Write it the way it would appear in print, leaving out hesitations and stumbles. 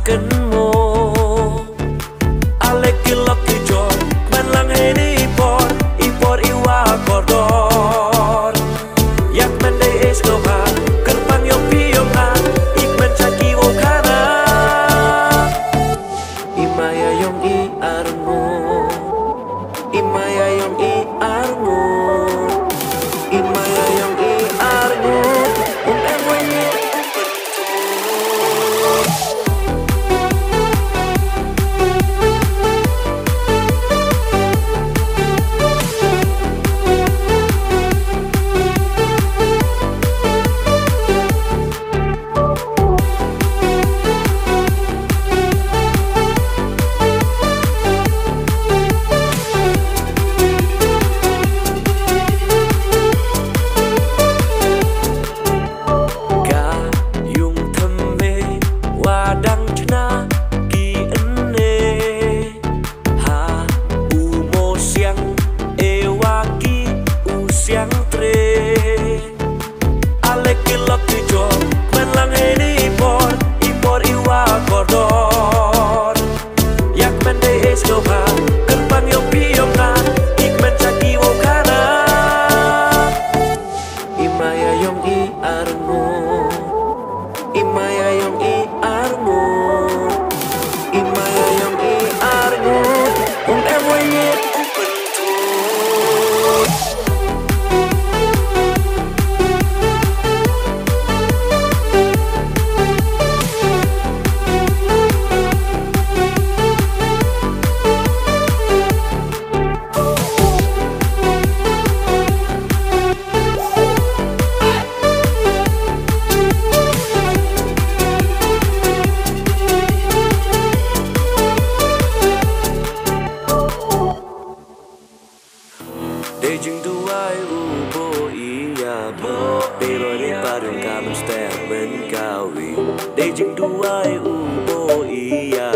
kenmo alek kilok kijo man lang heni ipor iwa kordor yak mendai es loha kerpang yo piyonga ik mencaki wokana imaya yong i armo imaya yong i armo imaya yong i armo siang tre alek kilok tijo men lang heni ipor iwa kordor yak mendai es loha kerpang yo piyonga ik mencaki wokana imaya yong i armo imaya yong i armo imaya yong i armo yet Dejing tuai ubo iya bo pero ni parung kamen stem men kawi Dejing tuai ubo iya